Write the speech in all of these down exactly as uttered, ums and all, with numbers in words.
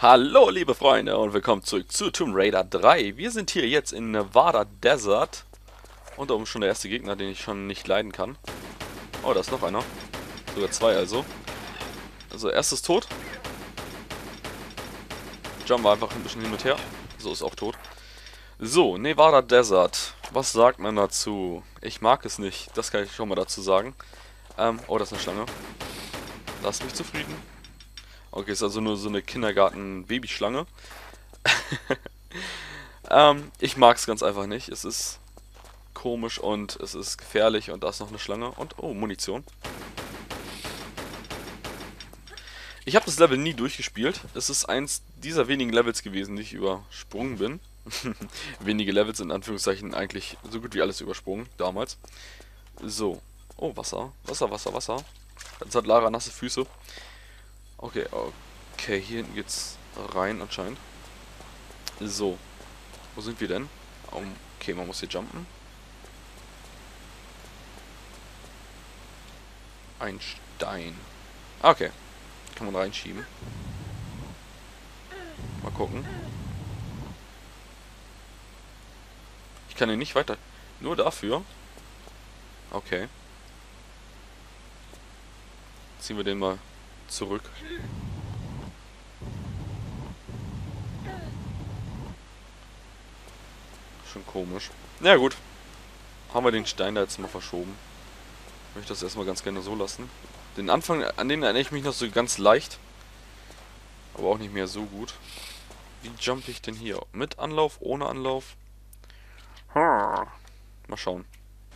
Hallo liebe Freunde und willkommen zurück zu Tomb Raider drei. Wir sind hier jetzt in Nevada Desert. Und da oben schon der erste Gegner, den ich schon nicht leiden kann. Oh, da ist noch einer. Sogar zwei also. Also erstes tot. Jumpen wir einfach ein bisschen hin und her. So, ist auch tot. So, Nevada Desert. Was sagt man dazu? Ich mag es nicht. Das kann ich schon mal dazu sagen. Ähm, oh, das ist eine Schlange. Lass mich zufrieden. Okay, ist also nur so eine Kindergarten-Babyschlange. ähm, ich mag es ganz einfach nicht. Es ist komisch und es ist gefährlich und da ist noch eine Schlange und oh, Munition. Ich habe das Level nie durchgespielt. Es ist eins dieser wenigen Levels gewesen, die ich übersprungen bin. Wenige Levels in Anführungszeichen, eigentlich so gut wie alles übersprungen damals. So. Oh, Wasser. Wasser, Wasser, Wasser. Jetzt hat Lara nasse Füße. Okay, okay, hier hinten geht's rein anscheinend. So. Wo sind wir denn? Okay, man muss hier jumpen. Ein Stein. Okay. Kann man reinschieben. Mal gucken. Ich kann ihn nicht weiter. Nur dafür. Okay. Ziehen wir den mal zurück. Schon komisch. Na ja, gut. Haben wir den Stein da jetzt mal verschoben. Ich möchte das erstmal ganz gerne so lassen. Den Anfang, an den erinnere ich mich noch so ganz leicht. Aber auch nicht mehr so gut. Wie jump ich denn hier? Mit Anlauf, ohne Anlauf? Hm. Mal schauen.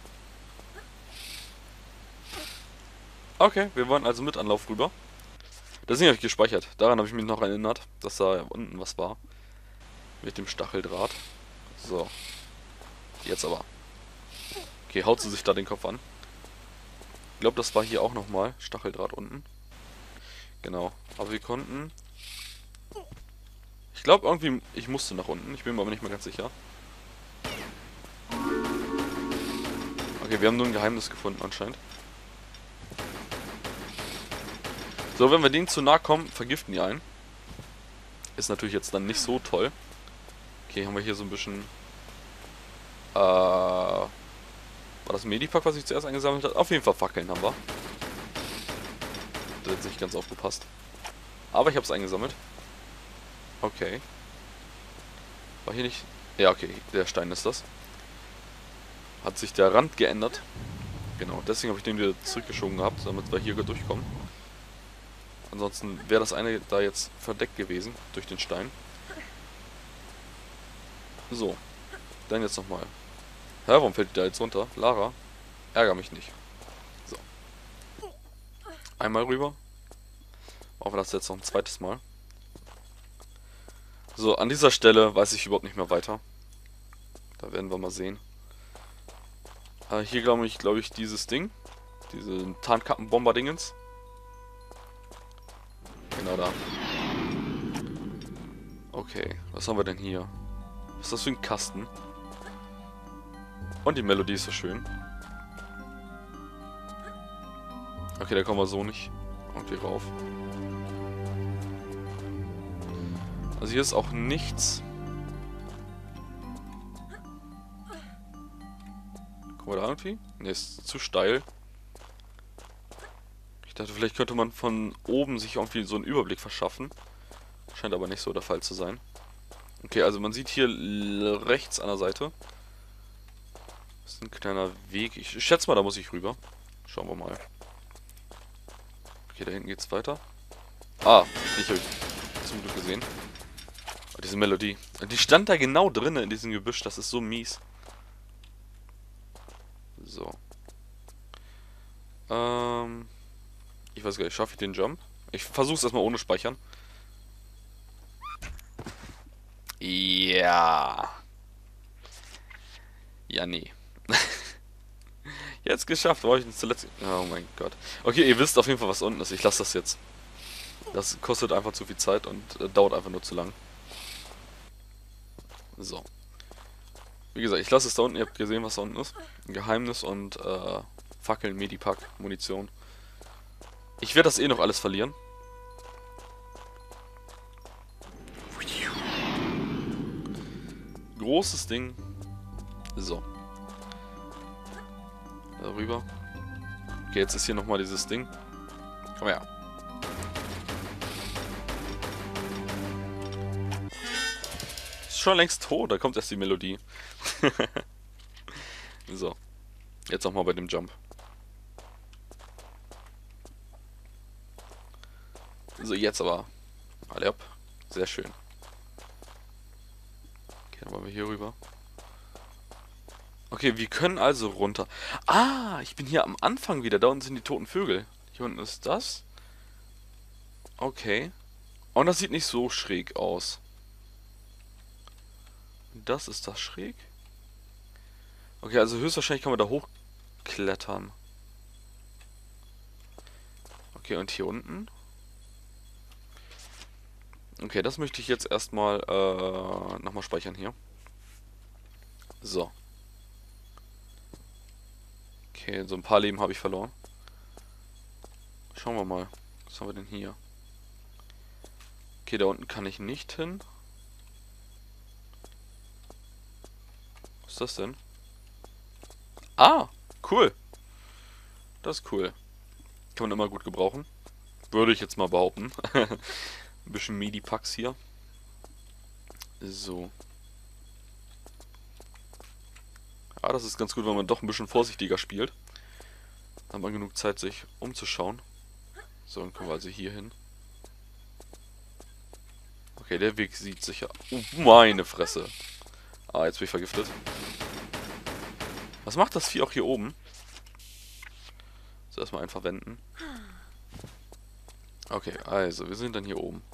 Okay, wir wollen also mit Anlauf rüber. Das Ding habe ich gespeichert. Daran habe ich mich noch erinnert, dass da unten was war. Mit dem Stacheldraht. So. Jetzt aber. Okay, haut sie sich da den Kopf an. Ich glaube, das war hier auch nochmal. Stacheldraht unten. Genau. Aber wir konnten... Ich glaube irgendwie, ich musste nach unten. Ich bin mir aber nicht mehr ganz sicher. Okay, wir haben nur ein Geheimnis gefunden anscheinend. So, wenn wir denen zu nahe kommen, vergiften die einen. Ist natürlich jetzt dann nicht so toll. Okay, haben wir hier so ein bisschen... Äh... War das Medipack, was ich zuerst eingesammelt habe? Auf jeden Fall Fackeln haben wir. Da hat nicht ganz aufgepasst. Aber ich habe es eingesammelt. Okay. War hier nicht... Ja, okay, der Stein ist das. Hat sich der Rand geändert. Genau, deswegen habe ich den wieder zurückgeschoben gehabt, damit wir hier durchkommen. Ansonsten wäre das eine da jetzt verdeckt gewesen durch den Stein. So. Dann jetzt nochmal. Hä, warum fällt die da jetzt runter? Lara, ärger mich nicht. So. Einmal rüber. Machen wir das jetzt noch ein zweites Mal. So, an dieser Stelle weiß ich überhaupt nicht mehr weiter. Da werden wir mal sehen. Äh, hier glaube ich, glaube ich, dieses Ding. Diese Tarnkappenbomber-Dingens. Genau da. Okay, was haben wir denn hier? Was ist das für ein Kasten? Und die Melodie ist so schön. Okay, da kommen wir so nicht irgendwie rauf. Also hier ist auch nichts. Kommen wir da irgendwie? Ne, ist zu steil. Ich dachte, vielleicht könnte man von oben sich irgendwie so einen Überblick verschaffen. Scheint aber nicht so der Fall zu sein. Okay, also man sieht hier rechts an der Seite. Das ist ein kleiner Weg. Ich schätze mal, da muss ich rüber. Schauen wir mal. Okay, da hinten geht's weiter. Ah, ich habe zum Glück gesehen. Oh, diese Melodie. Die stand da genau drinnen in diesem Gebüsch. Das ist so mies. So. Ähm... Ich weiß gar nicht, schaffe ich den Jump? Ich versuche es erstmal ohne Speichern. Ja. Ja, nee. Jetzt geschafft, war ich zuletzt... Oh mein Gott. Okay, ihr wisst auf jeden Fall, was unten ist. Ich lasse das jetzt. Das kostet einfach zu viel Zeit und äh, dauert einfach nur zu lang. So. Wie gesagt, ich lasse es da unten. Ihr habt gesehen, was da unten ist. Ein Geheimnis und äh, Fackeln, Medipack, Munition. Ich werde das eh noch alles verlieren. großes Ding. So. Darüber. Okay, jetzt ist hier nochmal dieses Ding. Komm her. Ist schon längst tot, da kommt erst die Melodie. So. Jetzt nochmal bei dem Jump. So, jetzt aber. Alle ab. Sehr schön. Okay, dann wollen wir hier rüber. Okay, wir können also runter. Ah, ich bin hier am Anfang wieder. Da unten sind die toten Vögel. Hier unten ist das. Okay. Und das sieht nicht so schräg aus. Das ist das schräg. Okay, also höchstwahrscheinlich kann man da hochklettern. Okay, und hier unten? Okay, das möchte ich jetzt erstmal äh, nochmal speichern hier. So. Okay, so ein paar Leben habe ich verloren. Schauen wir mal. Was haben wir denn hier? Okay, da unten kann ich nicht hin. Was ist das denn? Ah, cool. Das ist cool. Kann man immer gut gebrauchen. Würde ich jetzt mal behaupten. Ein bisschen Medipacks hier. So. Ja, das ist ganz gut, wenn man doch ein bisschen vorsichtiger spielt. Dann hat man genug Zeit, sich umzuschauen. So, dann kommen wir also hier hin. Okay, der Weg sieht sicher... Oh, meine Fresse. Ah, jetzt bin ich vergiftet. Was macht das Vieh auch hier oben? So, erstmal einfach wenden. Okay, also, wir sind dann hier oben.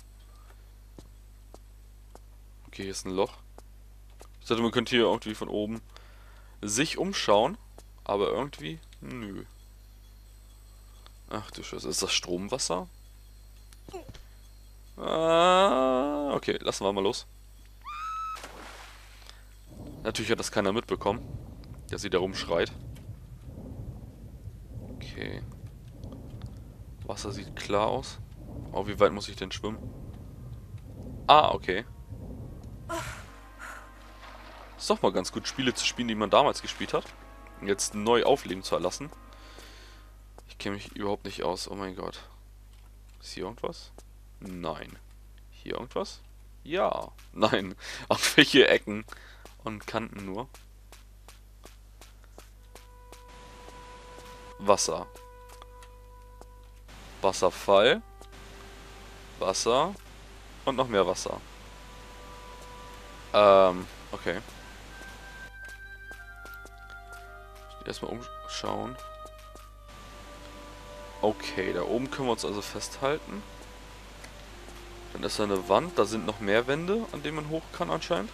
Okay, hier ist ein Loch. Ich dachte, man könnte hier irgendwie von oben sich umschauen. Aber irgendwie, nö. Ach du Scheiße, ist das Stromwasser? Ah, okay, lassen wir mal los. Natürlich hat das keiner mitbekommen, dass sie da rumschreit. Okay. Wasser sieht klar aus. Oh, wie weit muss ich denn schwimmen? Ah, okay. Ist doch mal ganz gut, Spiele zu spielen, die man damals gespielt hat. Und jetzt neu aufleben zu erlassen. Ich kenne mich überhaupt nicht aus. Oh mein Gott. Ist hier irgendwas? Nein. Hier irgendwas? Ja. Nein. Auf welche Ecken und Kanten nur? Wasser. Wasserfall. Wasser. Und noch mehr Wasser. Ähm, okay. Erstmal umschauen. Okay, da oben können wir uns also festhalten. Dann ist da eine Wand, da sind noch mehr Wände, an denen man hoch kann anscheinend.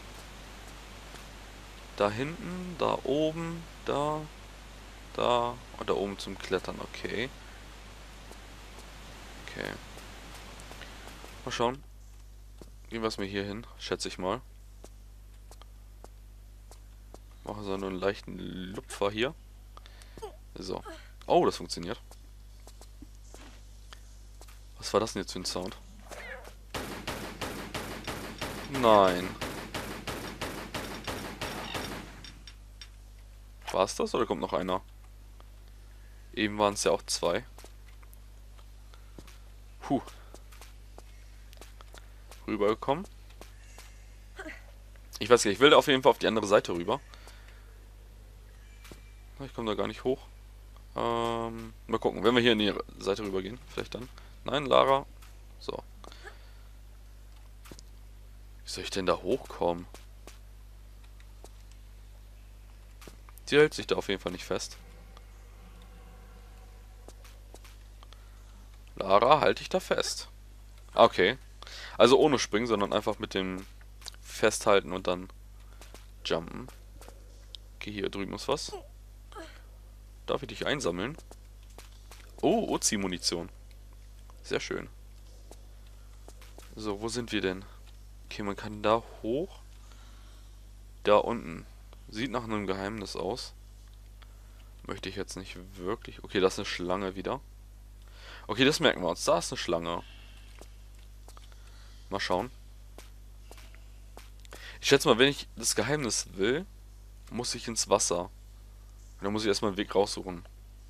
Da hinten, da oben, da, da und da oben zum Klettern, okay. Okay. Mal schauen. Gehen wir es mir hier hin, schätze ich mal. Machen so nur einen leichten Lupfer hier. So. Oh, das funktioniert. Was war das denn jetzt für ein Sound? Nein. War es das oder kommt noch einer? Eben waren es ja auch zwei. Puh. Rübergekommen. Ich weiß nicht, ich will auf jeden Fall auf die andere Seite rüber. Ich komme da gar nicht hoch. Ähm, mal gucken, wenn wir hier in die Seite rüber gehen, vielleicht dann. Nein, Lara. So. Wie soll ich denn da hochkommen? Sie hält sich da auf jeden Fall nicht fest. Lara, halte ich da fest. Okay. Also ohne springen, sondern einfach mit dem Festhalten und dann jumpen. Okay, hier drüben ist was. Darf ich dich einsammeln? Oh, Uzi-Munition. Sehr schön. So, wo sind wir denn? Okay, man kann da hoch. Da unten. Sieht nach einem Geheimnis aus. Möchte ich jetzt nicht wirklich. Okay, da ist eine Schlange wieder. Okay, das merken wir uns. Da ist eine Schlange. Mal schauen. Ich Ich schätze mal, wenn ich das Geheimnis will, muss ich ins Wasser. Und dann muss ich erstmal einen Weg raussuchen.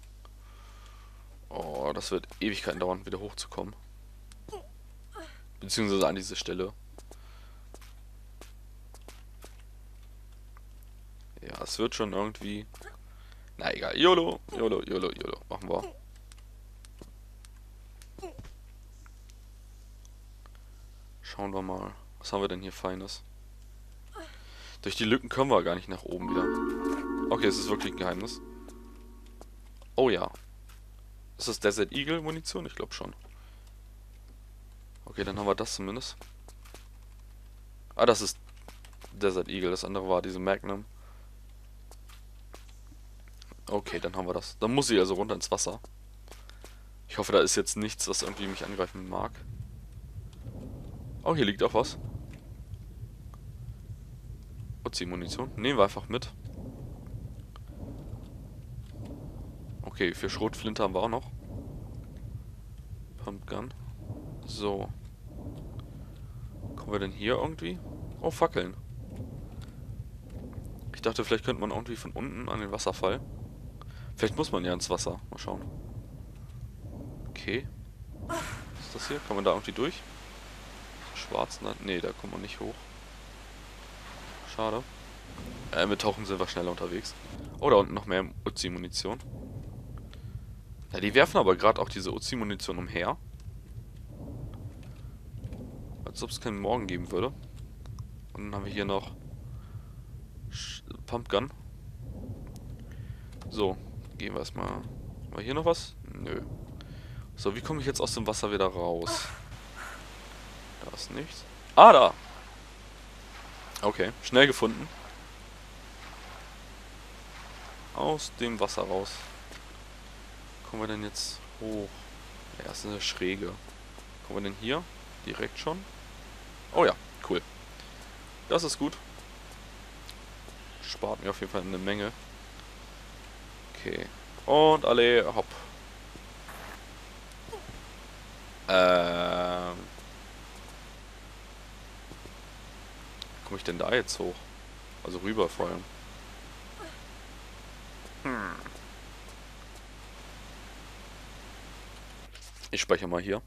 Oh, das wird Ewigkeiten dauern, wieder hochzukommen. Beziehungsweise an diese Stelle. Ja, es wird schon irgendwie... Na egal. YOLO, YOLO, YOLO, YOLO. Machen wir. Schauen wir mal. Was haben wir denn hier Feines? Durch die Lücken kommen wir gar nicht nach oben wieder. Okay, es ist wirklich ein Geheimnis. Oh ja. Ist das Desert Eagle Munition? Ich glaube schon. Okay, dann haben wir das zumindest. Ah, das ist Desert Eagle. Das andere war diese Magnum. Okay, dann haben wir das. Dann muss ich also runter ins Wasser. Ich hoffe, da ist jetzt nichts, was irgendwie mich angreifen mag. Oh, hier liegt auch was. Uzi-Munition. Nehmen wir einfach mit. Okay, für Schrotflinte haben wir auch noch. Pumpgun. So. Kommen wir denn hier irgendwie? Oh, Fackeln. Ich dachte, vielleicht könnte man irgendwie von unten an den Wasserfall. Vielleicht muss man ja ins Wasser. Mal schauen. Okay. Was ist das hier? Kann man da irgendwie durch? Schwarz? Ne, da kommt man nicht hoch. Schade. Äh, mit Tauchen sind wir schneller unterwegs. Oh, da unten noch mehr Uzi-Munition. Ja, die werfen aber gerade auch diese Uzi-Munition umher. Als ob es keinen Morgen geben würde. Und dann haben wir hier noch Sch Pumpgun. So, gehen wir erstmal. Haben wir hier noch was? Nö. So, wie komme ich jetzt aus dem Wasser wieder raus? Da ist nichts. Ah, da! Okay, schnell gefunden. Aus dem Wasser raus. Kommen wir denn jetzt hoch? Ja, das ist eine Schräge. Kommen wir denn hier? Direkt schon? Oh ja, cool. Das ist gut. Spart mir auf jeden Fall eine Menge. Okay. Und alle, hopp. Ähm. Wie komme ich denn da jetzt hoch? Also rüber vor allem. Hm. Ich speichere mal hier.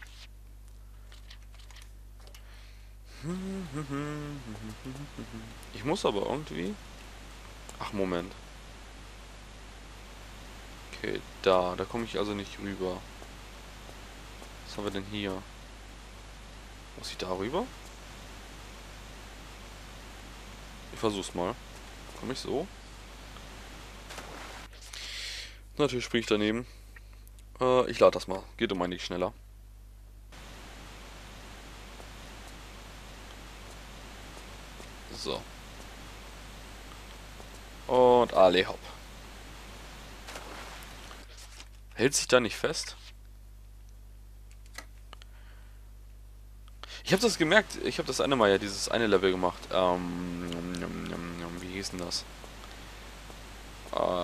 Ich muss aber irgendwie... Ach, Moment. Okay, da. Da komme ich also nicht rüber. Was haben wir denn hier? Muss ich da rüber? Ich versuch's mal. Komme ich so? Natürlich springe ich daneben. Äh, ich lade das mal. Geht um einiges schneller. So. Und alle hopp. Hält sich da nicht fest? Ich habe das gemerkt, ich habe das eine Mal ja dieses eine Level gemacht. Ähm, wie hieß denn das? Äh,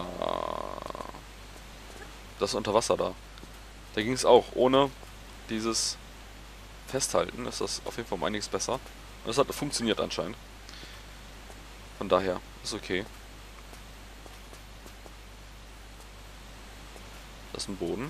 das Unterwasser da. Da ging es auch. Ohne dieses Festhalten ist das auf jeden Fall um einiges besser. Und das hat funktioniert anscheinend. Von daher, ist okay. Das ist ein Boden.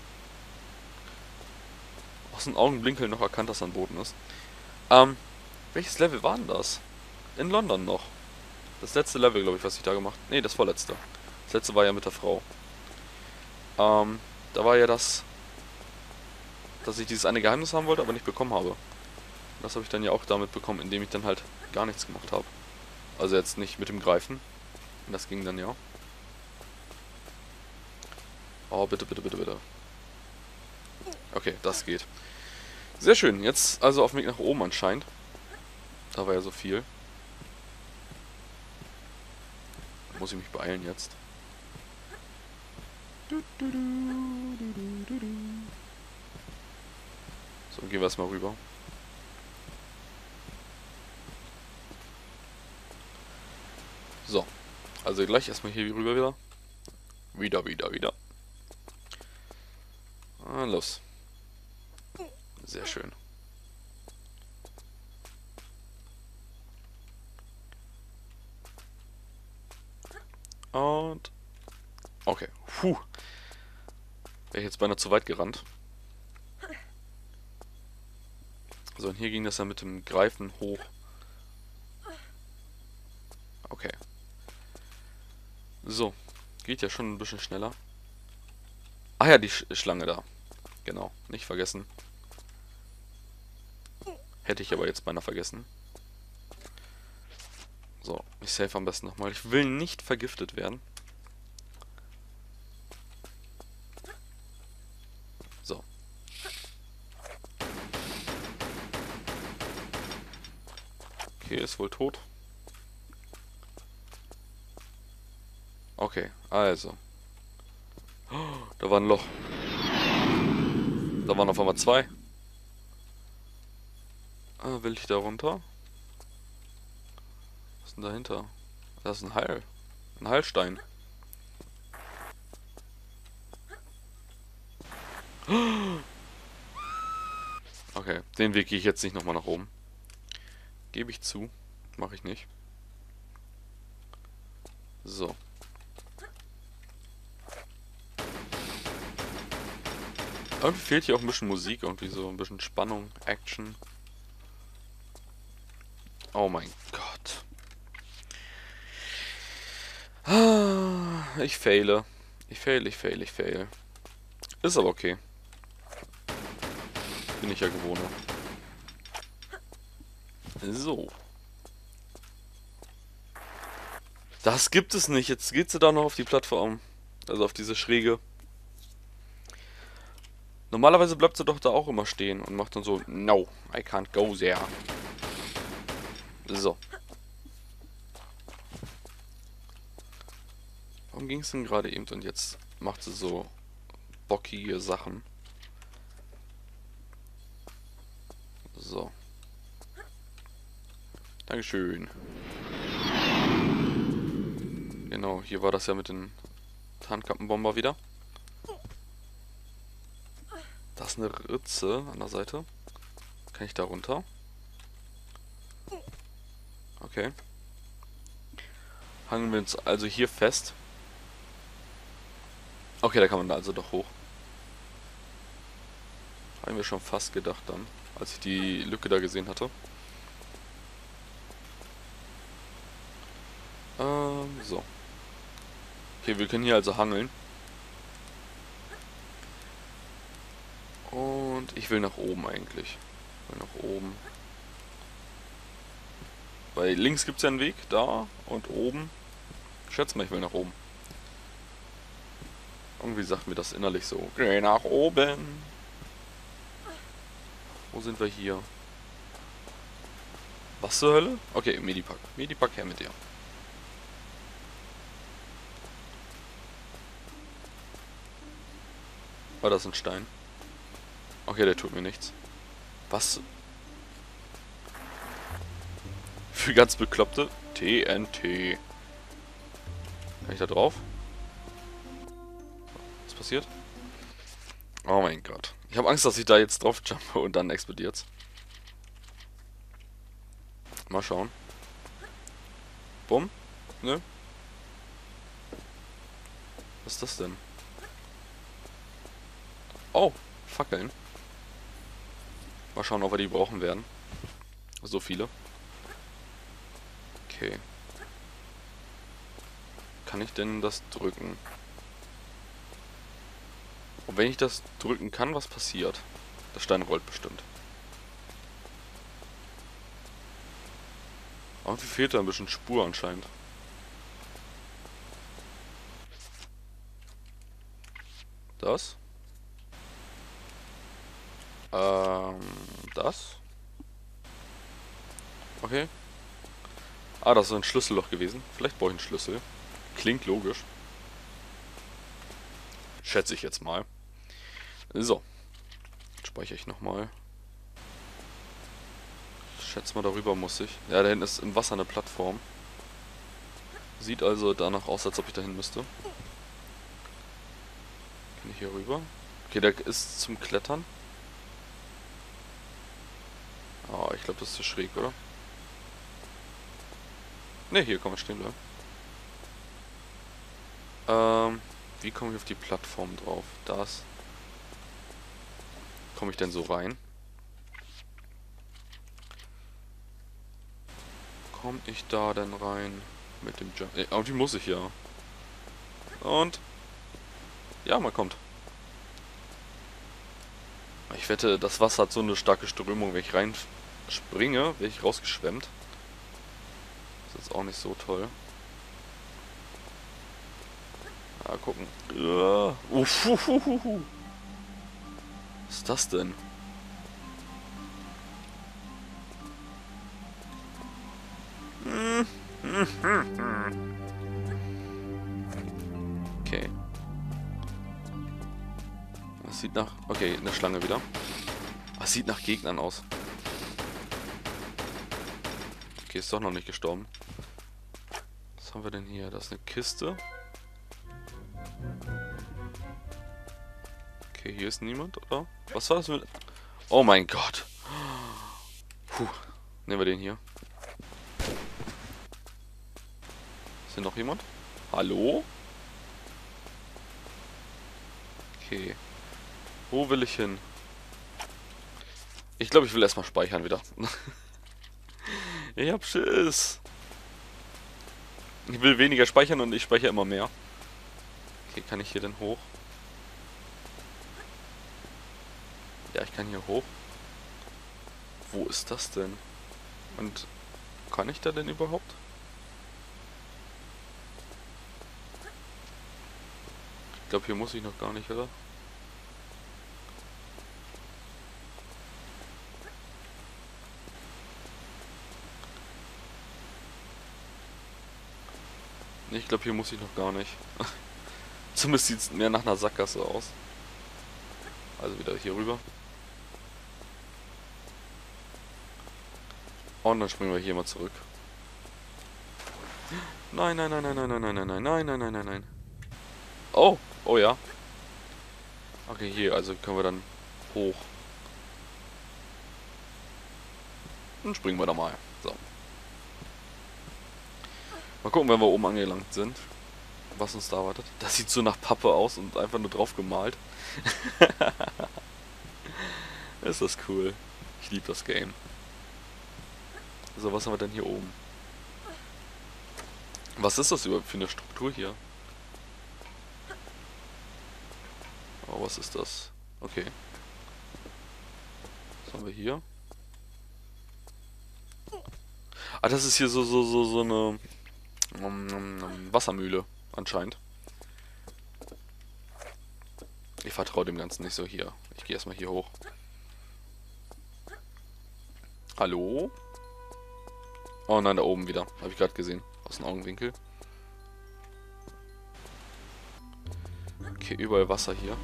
Aus dem Augenblinkeln noch erkannt, dass er ein Boden ist. Ähm, welches Level war denn das? In London noch. Das letzte Level, glaube ich, was ich da gemacht habe. Ne, das vorletzte. Das letzte war ja mit der Frau. Ähm, da war ja das, dass ich dieses eine Geheimnis haben wollte, aber nicht bekommen habe. Das habe ich dann ja auch damit bekommen, indem ich dann halt gar nichts gemacht habe. Also jetzt nicht mit dem Greifen. Das ging dann ja. Oh, bitte, bitte, bitte, bitte. Okay, das geht. Sehr schön. Jetzt also auf dem Weg nach oben anscheinend. Da war ja so viel. Da muss ich mich beeilen jetzt. So, gehen wir erstmal rüber. So. Also gleich erstmal hier rüber wieder. Wieder, wieder, wieder. Ah, los. Sehr schön. Und... Okay. Puh. Wäre ich jetzt beinahe zu weit gerannt. So, und hier ging das ja mit dem Greifen hoch. Okay. So. Geht ja schon ein bisschen schneller. Ach ja, die Sch Schlange da. Genau. Nicht vergessen. Hätte ich aber jetzt beinahe vergessen. So. Ich save am besten nochmal. Ich will nicht vergiftet werden. So. Okay, ist wohl tot. Okay, also. Oh, da war ein Loch. Da waren auf einmal zwei. Ah, will ich da runter? Was ist denn dahinter? Das ist ein Heil. Ein Heilstein. Okay, den Weg gehe ich jetzt nicht nochmal nach oben. Gebe ich zu. Mache ich nicht. So. Irgendwie fehlt hier auch ein bisschen Musik, irgendwie so ein bisschen Spannung, Action. Oh mein Gott. Ah, ich faile. Ich fail, ich fail, ich fail. Ist aber okay. Bin ich ja gewohnt. So. Das gibt es nicht. Jetzt geht sie da noch auf die Plattform. Also auf diese Schräge. Normalerweise bleibt sie doch da auch immer stehen und macht dann so, no, I can't go there. So. Warum ging es denn gerade eben und jetzt macht sie so bockige Sachen? So. Dankeschön. Genau, hier war das ja mit den Tarnkappenbomber wieder. Da ist eine Ritze an der Seite. Kann ich da runter? Okay. Hangen wir uns also hier fest. Okay, da kann man da also doch hoch. Haben wir schon fast gedacht dann, als ich die Lücke da gesehen hatte. Ähm, so. Okay, wir können hier also hangeln. Und ich will nach oben eigentlich. Ich will nach oben. Weil links gibt es ja einen Weg, da und oben. Ich schätze mal, ich will nach oben. Irgendwie sagt mir das innerlich so. Geh nach oben. Wo sind wir hier? Was zur Hölle? Okay, Medipack. Medipack her mit dir. War das ein Stein? Okay, der tut mir nichts. Was? Für ganz Bekloppte? T N T. Kann ich da drauf? Was passiert? Oh mein Gott. Ich habe Angst, dass ich da jetzt drauf jumpe und dann explodiert's. Mal schauen. Bumm. Nö. Was ist das denn? Oh, Fackeln. Mal schauen, ob wir die brauchen werden. So viele. Okay. Kann ich denn das drücken? Und wenn ich das drücken kann, was passiert? Der Stein rollt bestimmt. Irgendwie fehlt da ein bisschen Spur anscheinend. Das? Ähm, das? Okay. Ah, das ist ein Schlüsselloch gewesen. Vielleicht brauche ich einen Schlüssel. Klingt logisch. Schätze ich jetzt mal. So. Speichere ich nochmal. Ich schätze mal, darüber muss ich. Ja, da hinten ist im Wasser eine Plattform. Sieht also danach aus, als ob ich dahin müsste. Kann ich hier rüber? Okay, der ist zum Klettern. Oh, ich glaube, das ist zu schräg, oder? Ne, hier kann man stehen bleiben. Ähm, wie komme ich auf die Plattform drauf? Das. Komme ich denn so rein? Komme ich da denn rein? Mit dem Jump? Äh, irgendwie muss ich ja. Und? Ja, man kommt. Ich wette, das Wasser hat so eine starke Strömung, wenn ich reinspringe, werde ich rausgeschwemmt. Das ist jetzt auch nicht so toll. Ja, gucken. Ja. Uff, hu, hu, hu, hu. Was ist das denn? Okay. Das sieht nach... Okay, eine Schlange wieder. Das sieht nach Gegnern aus. Okay, ist doch noch nicht gestorben. Was haben wir denn hier? Das ist eine Kiste. Okay, hier ist niemand, oder? Was war das mit... Oh mein Gott. Puh. Nehmen wir den hier. Ist hier noch jemand? Hallo? Okay. Wo will ich hin? Ich glaube, ich will erstmal speichern wieder. Ich hab Schiss. Ich will weniger speichern und ich speichere immer mehr. Okay, kann ich hier denn hoch? Ja, ich kann hier hoch. Wo ist das denn? Und kann ich da denn überhaupt? Ich glaube, hier muss ich noch gar nicht, oder? Nee, ich glaube, hier muss ich noch gar nicht. Zumindest sieht es mehr nach einer Sackgasse aus. Also wieder hier rüber. Und dann springen wir hier mal zurück. Nein, nein, nein, nein, nein, nein, nein, nein, nein, nein, nein, nein, nein, nein. Oh, oh ja. Okay, hier, also können wir dann hoch. Dann springen wir da mal. So. Mal gucken, wenn wir oben angelangt sind, was uns da erwartet. Das sieht so nach Pappe aus und einfach nur drauf gemalt. Ist das cool. Ich liebe das Game. So, was haben wir denn hier oben? Was ist das überhaupt für eine Struktur hier? Oh, was ist das? Okay. Was haben wir hier? Ah, das ist hier so, so, so, so eine um, um, um, Wassermühle, anscheinend. Ich vertraue dem Ganzen nicht so hier. Ich gehe erstmal hier hoch. Hallo? Oh nein, da oben wieder. Habe ich gerade gesehen. Aus dem Augenwinkel. Okay, überall Wasser hier.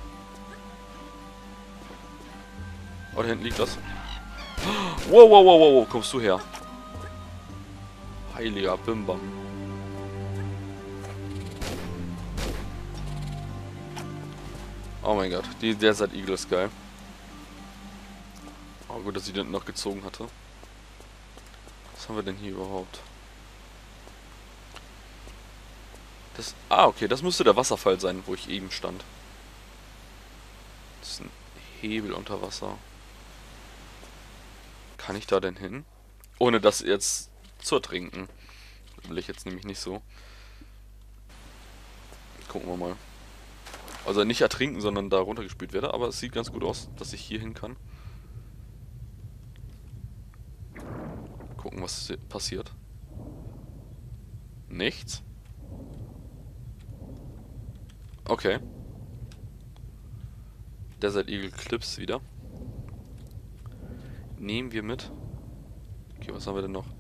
Oh, da hinten liegt was. Wow, wow, wow, wow, wow, kommst du her? Heiliger Bimbam. Oh mein Gott, die Desert Eagle ist geil. Oh gut, dass sie den noch gezogen hatte. Was haben wir denn hier überhaupt? Das, ah, okay, das müsste der Wasserfall sein, wo ich eben stand. Das ist ein Hebel unter Wasser. Kann ich da denn hin? Ohne das jetzt zu ertrinken. Das will ich jetzt nämlich nicht so. Gucken wir mal. Also nicht ertrinken, sondern da runtergespült werde. Aber es sieht ganz gut aus, dass ich hier hin kann. Gucken, was passiert. Nichts. Okay. Desert Eagle Clips wieder. Nehmen wir mit. Okay, was haben wir denn noch?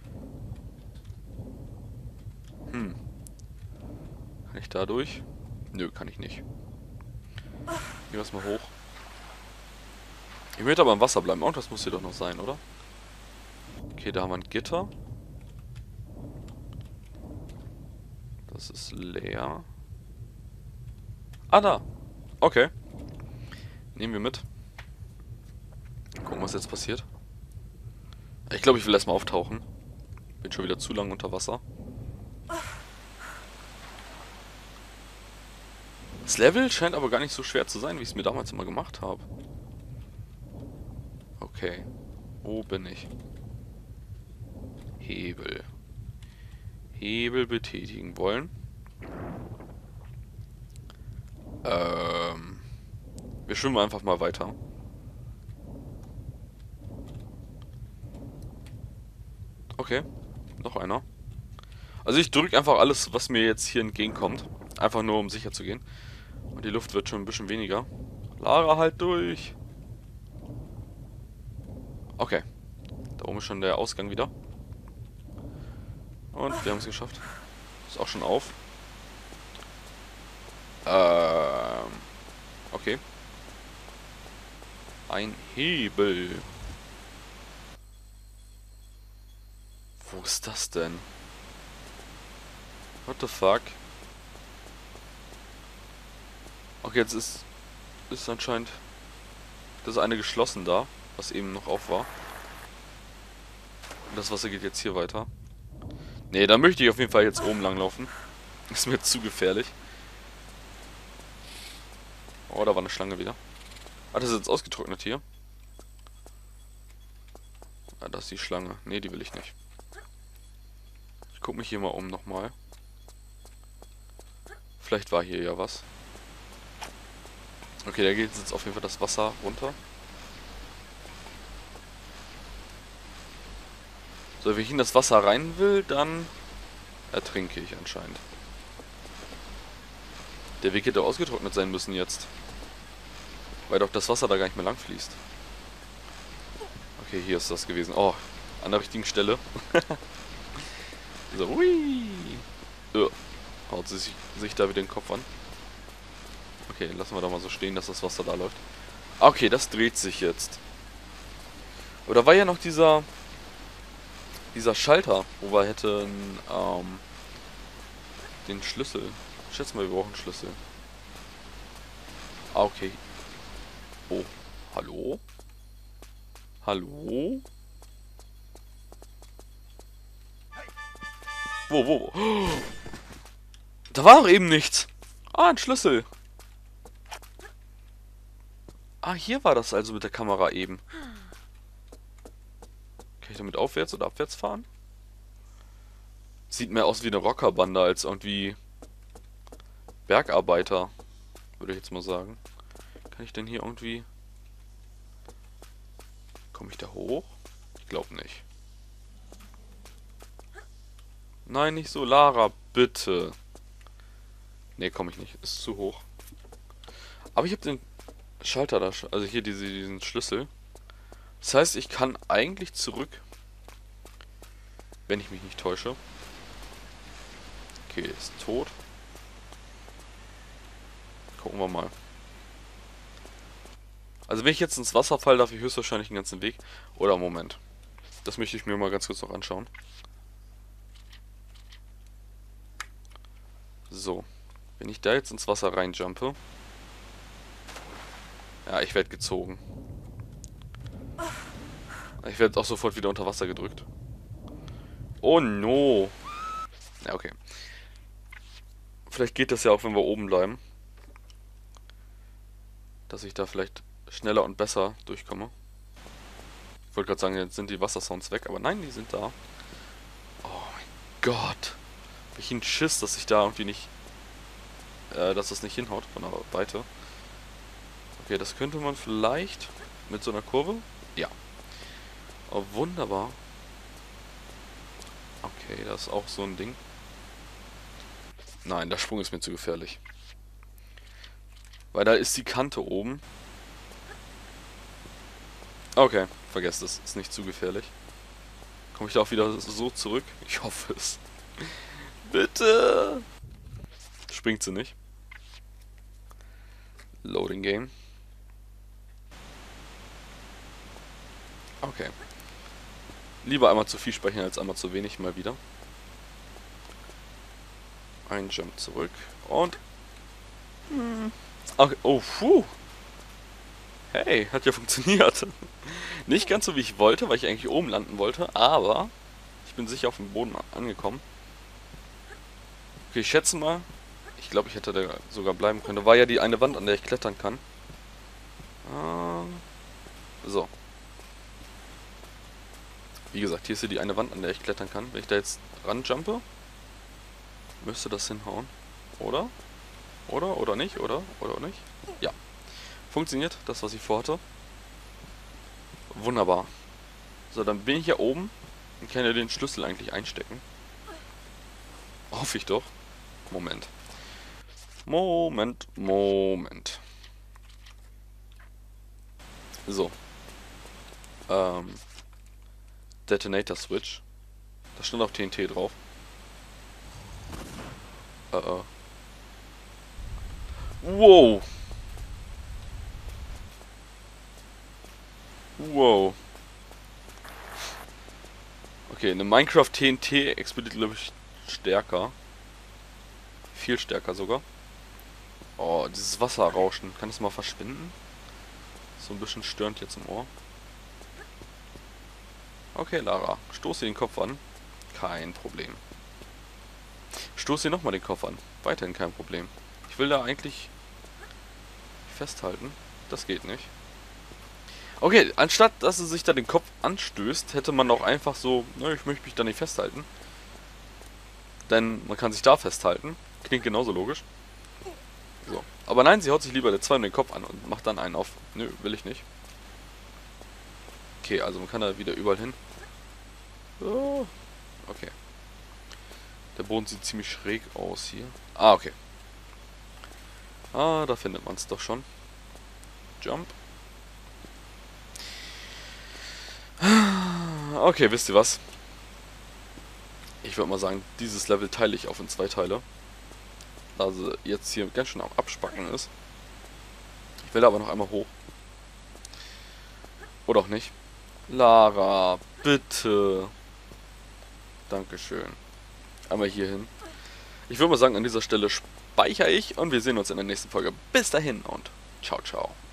Hm. Kann ich da durch? Nö, kann ich nicht. Gehen wir erstmal hoch. Ich möchte aber im Wasser bleiben. Und das muss hier doch noch sein, oder? Okay, da haben wir ein Gitter. Das ist leer. Ah, da. Okay. Nehmen wir mit. Gucken, was jetzt passiert. Ich glaube, ich will erstmal auftauchen. Bin schon wieder zu lang unter Wasser. Das Level scheint aber gar nicht so schwer zu sein, wie ich es mir damals immer gemacht habe. Okay. Wo bin ich? Hebel. Hebel betätigen wollen. Ähm. Wir schwimmen einfach mal weiter. Okay. Noch einer. Also ich drücke einfach alles, was mir jetzt hier entgegenkommt. Einfach nur, um sicher zu gehen. Und die Luft wird schon ein bisschen weniger. Lara, halt durch! Okay. Da oben ist schon der Ausgang wieder. Und wir haben es geschafft. Ist auch schon auf. Ähm. Okay. Ein Hebel. Wo ist das denn? What the fuck? Okay, jetzt ist, ist anscheinend das eine geschlossen da, was eben noch auf war. Und das Wasser geht jetzt hier weiter. Nee, da möchte ich auf jeden Fall jetzt oben lang laufen. Ist mir zu gefährlich. Oh, da war eine Schlange wieder. Ah, das ist jetzt ausgetrocknet hier. Ah, das ist die Schlange. Nee, die will ich nicht. Ich gucke mich hier mal um nochmal. Vielleicht war hier ja was. Okay, da geht jetzt auf jeden Fall das Wasser runter. So, wenn ich in das Wasser rein will, dann ertrinke ich anscheinend. Der Weg hätte ausgetrocknet sein müssen jetzt. Weil doch das Wasser da gar nicht mehr lang fließt. Okay, hier ist das gewesen. Oh, an der richtigen Stelle. So, hui. Uh, haut sie sich, sich da wieder den Kopf an. Okay, lassen wir da mal so stehen, dass das Wasser da läuft. Okay, das dreht sich jetzt. Aber da war ja noch dieser... Dieser Schalter, wo wir hätten... Ähm, den Schlüssel. Ich schätze mal, wir brauchen einen Schlüssel. Ah, okay. Oh, hallo? Hallo? Wo, wo, wo? Da war doch eben nichts. Ah, ein Schlüssel. Ah, hier war das also mit der Kamera eben. Kann ich damit aufwärts oder abwärts fahren? Sieht mehr aus wie eine Rockerbande als irgendwie Bergarbeiter, würde ich jetzt mal sagen. Kann ich denn hier irgendwie... Komme ich da hoch? Ich glaube nicht. Nein, nicht so, Lara, bitte. Ne, komme ich nicht. Ist zu hoch. Aber ich habe den Schalter da, also hier diese, diesen Schlüssel. Das heißt, ich kann eigentlich zurück, wenn ich mich nicht täusche. Okay, ist tot. Gucken wir mal. Also wenn ich jetzt ins Wasser falle, darf ich höchstwahrscheinlich den ganzen Weg. Oder Moment. Das möchte ich mir mal ganz kurz noch anschauen. So. Wenn ich da jetzt ins Wasser reinjumpe. Ja, ich werde gezogen. Ich werde auch sofort wieder unter Wasser gedrückt. Oh no. Ja, okay. Vielleicht geht das ja auch, wenn wir oben bleiben. Dass ich da vielleicht schneller und besser durchkomme. Ich wollte gerade sagen, jetzt sind die Wassersounds weg, aber nein, die sind da. Oh mein Gott. Hab ich einen Schiss, dass ich da irgendwie nicht... Äh, dass das nicht hinhaut von der Weite. Okay, das könnte man vielleicht mit so einer Kurve... Ja. Oh, wunderbar. Okay, das ist auch so ein Ding. Nein, der Sprung ist mir zu gefährlich. Weil da ist die Kante oben. Okay, vergesst es. Ist nicht zu gefährlich. Komme ich da auch wieder so zurück? Ich hoffe es. Bitte! Springt sie nicht. Loading Game. Okay. Lieber einmal zu viel sprechen als einmal zu wenig, mal wieder. Ein Jump zurück. Und... Okay. Oh, puh. Hey, hat ja funktioniert. Nicht ganz so, wie ich wollte, weil ich eigentlich oben landen wollte, aber ich bin sicher auf dem Boden angekommen. Okay, ich schätze mal, Ich glaube, ich hätte da sogar bleiben können. Da war ja die eine Wand, an der ich klettern kann. Äh, so. Wie gesagt, hier ist hier die eine Wand, an der ich klettern kann. Wenn ich da jetzt ranjumpe, müsste das hinhauen. Oder? Oder? Oder nicht? Oder? Oder nicht? Ja. Funktioniert, das, was ich vorhatte. Wunderbar. So, dann bin ich hier oben und kann ja den Schlüssel eigentlich einstecken. Hoffe ich doch. Moment. Moment, Moment. So. Ähm. Detonator Switch. Da stand auch T N T drauf. Äh, äh. Wow. Wow. Okay, eine Minecraft T N T explodiert, glaube ich, stärker. Viel stärker sogar. Oh, dieses Wasserrauschen. Kann das mal verschwinden? So ein bisschen störend jetzt im Ohr. Okay, Lara. Stoß dir den Kopf an. Kein Problem. Stoß dir nochmal den Kopf an. Weiterhin kein Problem. Ich will da eigentlich festhalten. Das geht nicht. Okay, anstatt dass sie sich da den Kopf anstößt, hätte man auch einfach so, ne, ich möchte mich da nicht festhalten. Denn man kann sich da festhalten. Klingt genauso logisch. So. Aber nein, sie haut sich lieber der zwei in den Kopf an und macht dann einen auf. Nö, will ich nicht. Okay, also man kann da wieder überall hin. Oh, okay. Der Boden sieht ziemlich schräg aus hier. Ah, okay. Ah, da findet man es doch schon. Jump. Okay, wisst ihr was? Ich würde mal sagen, dieses Level teile ich auf in zwei Teile. Da sie jetzt hier ganz schön am Abspacken ist. Ich will aber noch einmal hoch. Oder auch nicht. Lara, bitte. Dankeschön. Einmal hier hin. Ich würde mal sagen, an dieser Stelle speichere ich und wir sehen uns in der nächsten Folge. Bis dahin und ciao, ciao.